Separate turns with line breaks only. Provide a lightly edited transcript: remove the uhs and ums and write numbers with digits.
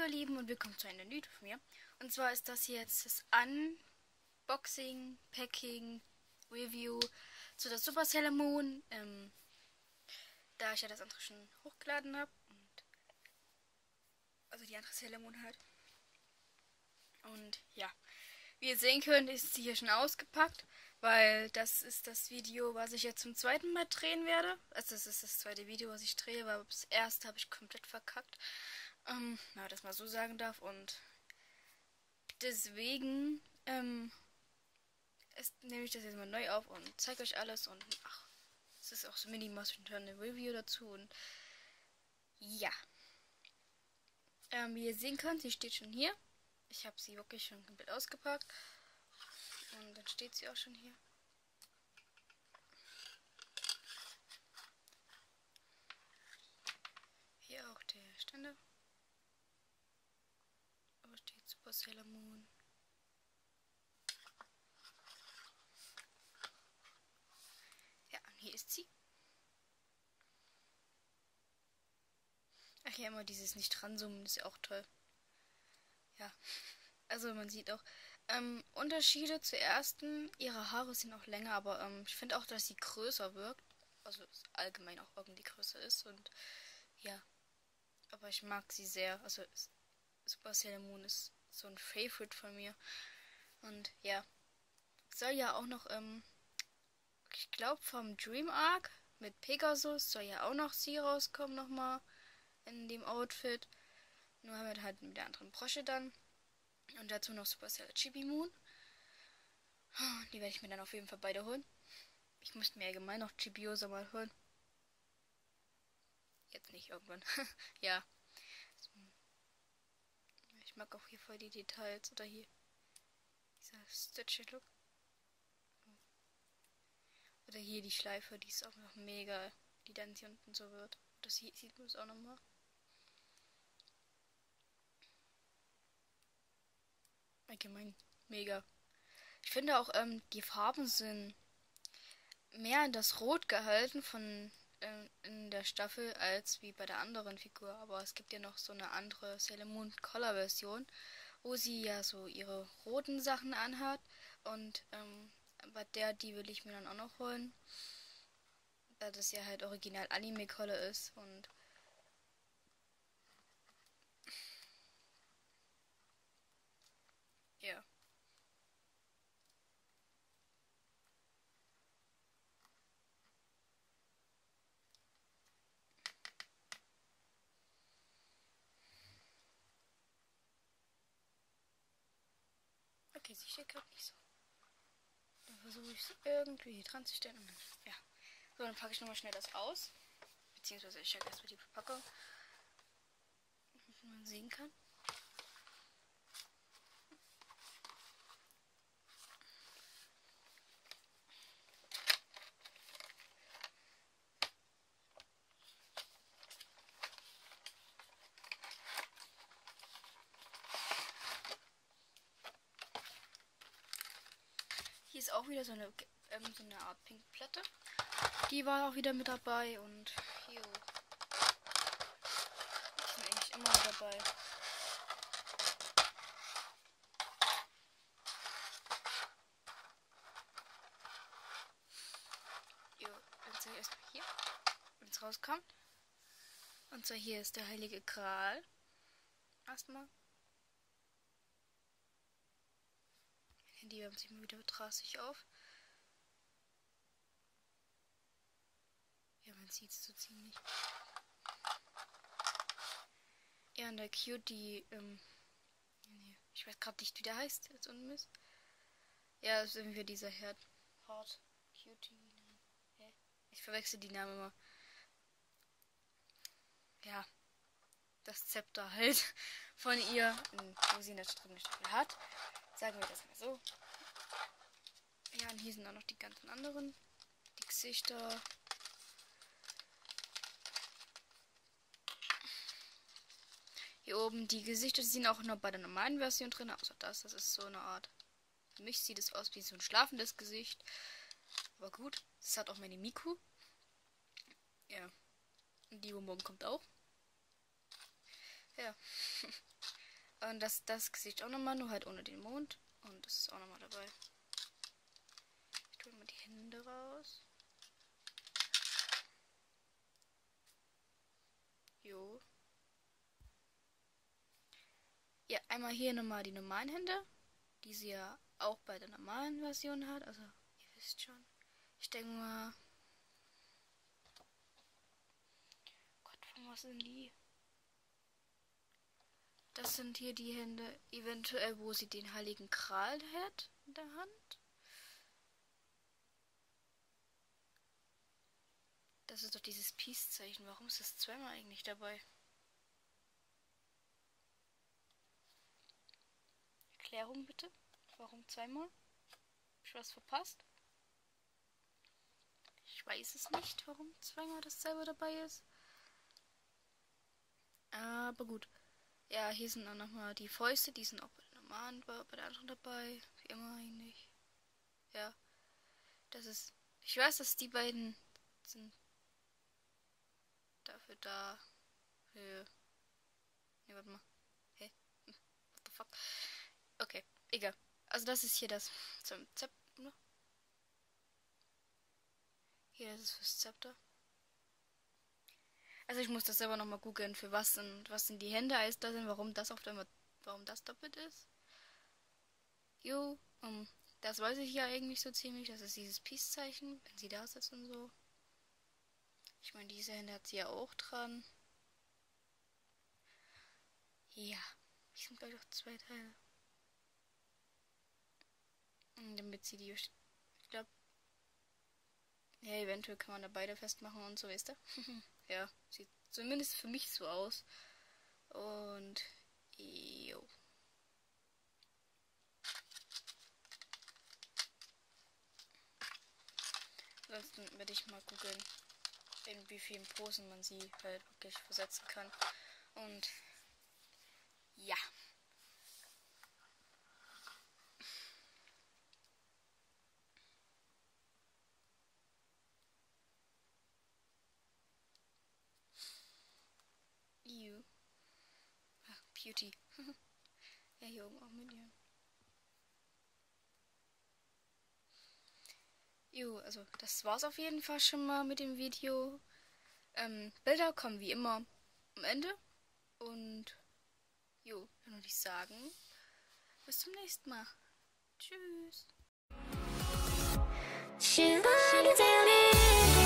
ihr Lieben und willkommen zu einer neuen Video von mir. Und zwar ist das hier jetzt das Unboxing, Packing, Review zu der Super Sailor Moon. Da ich ja das andere schon hochgeladen habe. Also die andere Sailor Moon halt. Und ja, wie ihr sehen könnt, ist sie hier schon ausgepackt. Weil das ist das Video, was ich jetzt zum zweiten Mal drehen werde. Also das ist das zweite Video, was ich drehe, weil das erste habe ich komplett verkackt. Das mal so sagen darf. Und deswegen nehme ich das jetzt mal neu auf und zeige euch alles. Und es ist auch so minimal eine Review dazu. Und ja. Wie ihr sehen könnt, sie steht schon hier. Ich habe sie wirklich schon komplett ausgepackt. Und dann steht sie auch schon hier. Hier auch der Ständer. Aber steht Super Sailor Moon. Ja, und hier ist sie. Ach ja, immer dieses nicht dran zoomen, ist ja auch toll. Ja, also man sieht auch Unterschiede zur ersten. Ihre Haare sind auch länger, aber ich finde auch, dass sie größer wirkt. Also allgemein auch irgendwie größer ist. Und ja, aber ich mag sie sehr. Also Super Sailor Moon ist so ein Favorite von mir. Und ja, soll ja auch noch, ich glaube vom Dream Arc mit Pegasus soll ja auch noch sie rauskommen nochmal in dem Outfit. Nur haben wir halt mit der anderen Brosche dann. Und dazu noch Super Sailor Chibi Moon. Die werde ich mir dann auf jeden Fall beide holen. Ich müsste mir allgemein noch Chibiosa mal holen. Jetzt nicht irgendwann. Ja. Ich mag auch hier voll die Details. Oder hier. Dieser Stitchy-Look. Oder hier die Schleife. Die ist auch noch mega. Die dann hier unten so wird. Das hier sieht man es auch nochmal. Allgemein mega. Ich finde auch, die Farben sind mehr in das Rot gehalten von in der Staffel als wie bei der anderen Figur. Aber es gibt ja noch so eine andere Sailor Moon Color Version, wo sie ja so ihre roten Sachen anhat. Und bei die will ich mir dann auch noch holen. Da das ja halt original Anime Color ist. Und ja. Okay, sie steht gerade nicht so. Dann versuche ich es irgendwie dran zu stellen. Ja. So, dann packe ich nochmal schnell das aus. Beziehungsweise ich check erstmal die Verpackung. Wie man sehen kann. Hier ist auch wieder so eine Art pinke Platte. Die war auch wieder mit dabei und hier. Die sind eigentlich immer dabei. Jo, dann zeige ich erstmal hier, wenn es rauskommt. Und zwar hier ist der Heilige Gral. Erstmal. Mein Handy wärmt sich mal wieder drastisch auf. Ja, man sieht es so ziemlich. Ja, und der Cutie, nee, ich weiß gerade nicht, wie der heißt, jetzt unten ist. Ja, das ist irgendwie dieser Heart Cutie. Hä? Ich verwechsel die Namen immer. Ja, das Zepter halt von ihr, wo sie in der dritten Staffel hat. Sagen wir das mal so. Ja, und hier sind auch noch die ganzen anderen. Die Gesichter. Hier oben die Gesichter, die sind auch noch bei der normalen Version drin. Also das ist so eine Art. Für mich sieht es aus wie so ein schlafendes Gesicht. Aber gut, das hat auch meine Miku. Ja. Und die Bonbon kommt auch. Ja. Und das Gesicht auch nochmal, nur halt ohne den Mond. Und das ist auch nochmal dabei. Ich tue mal die Hände raus. Jo. Ja, einmal hier nochmal die normalen Hände, die sie ja auch bei der normalen Version hat. Also, ihr wisst schon. Ich denke mal. Gott, von was sind die? Das sind hier die Hände, eventuell, wo sie den Heiligen Gral hat in der Hand. Das ist doch dieses Peace-Zeichen. Warum ist das zweimal eigentlich dabei? Erklärung bitte. Warum zweimal? Hab ich was verpasst? Ich weiß es nicht, warum zweimal dasselbe dabei ist. Aber gut. Ja, hier sind auch nochmal die Fäuste. Die sind auch bei der normalen, bei der anderen dabei. Wie immer eigentlich. Ja. Das ist... Ich weiß, dass die beiden sind dafür da. Für... Ne, warte mal. Hä? What the fuck? Okay, egal. Also das ist hier das zum Zepter. Hier ist es fürs Zepter. Also ich muss das selber nochmal googeln, für was sind die Hände als da sind, warum das auf einmal, warum das doppelt ist. Jo, das weiß ich ja eigentlich so ziemlich. Das ist dieses Peace-Zeichen, wenn sie da sitzt und so. Ich meine, diese Hände hat sie ja auch dran. Ja, die sind gleich auch zwei Teile. Damit sie die, ich glaube, ja, eventuell kann man da beide festmachen und so, weißt du? Ja, sieht zumindest für mich so aus. Und, jo. Ansonsten werde ich mal googeln, in wie vielen Posen man sie halt wirklich versetzen kann. Und, ja. Ew. Ach, Beauty. Ja, hier oben auch mit ihr. Jo, also das war's auf jeden Fall schon mal mit dem Video. Bilder kommen wie immer am Ende. Und jo, dann würde ich sagen, bis zum nächsten Mal. Tschüss.